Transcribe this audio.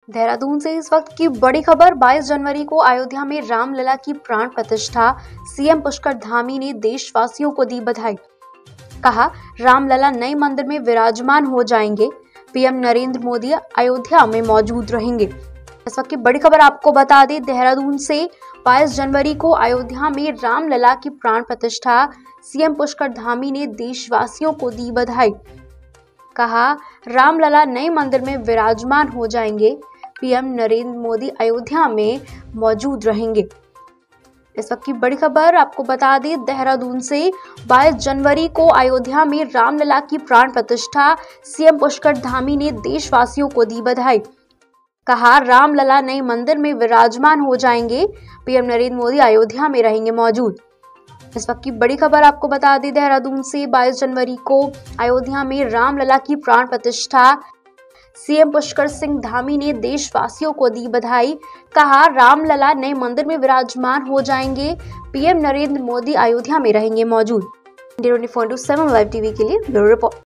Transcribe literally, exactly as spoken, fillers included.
देहरादून से इस वक्त की बड़ी खबर। बाईस जनवरी को अयोध्या में रामलला की प्राण प्रतिष्ठा। सीएम पुष्कर धामी ने देशवासियों को दी बधाई। कहा, रामलला नए मंदिर में विराजमान हो जाएंगे। पीएम नरेंद्र मोदी अयोध्या में मौजूद रहेंगे। इस वक्त की बड़ी खबर आपको बता दें, देहरादून से बाईस जनवरी को अयोध्या में रामलला की प्राण प्रतिष्ठा। सीएम पुष्कर धामी ने देशवासियों को दी बधाई। कहा, रामलला नए मंदिर में विराजमान हो जाएंगे। पीएम नरेंद्र मोदी अयोध्या में मौजूद रहेंगे। इस वक्त की बड़ी खबर आपको बता दें, देहरादून से बाईस जनवरी को अयोध्या में रामलला की प्राण प्रतिष्ठा। सीएम पुष्कर धामी ने देशवासियों को दी बधाई। कहा, रामलला नए मंदिर में विराजमान हो जाएंगे। पीएम नरेंद्र मोदी अयोध्या में रहेंगे मौजूद। इस वक्त की बड़ी खबर आपको बता दें, देहरादून से बाईस जनवरी को अयोध्या में रामलला की प्राण प्रतिष्ठा। सीएम पुष्कर सिंह धामी ने देशवासियों को दी बधाई। कहा, रामलला नए मंदिर में विराजमान हो जाएंगे। पीएम नरेंद्र मोदी अयोध्या में रहेंगे मौजूद। India twenty four into seven live TV के लिए ब्यूरो रिपोर्ट।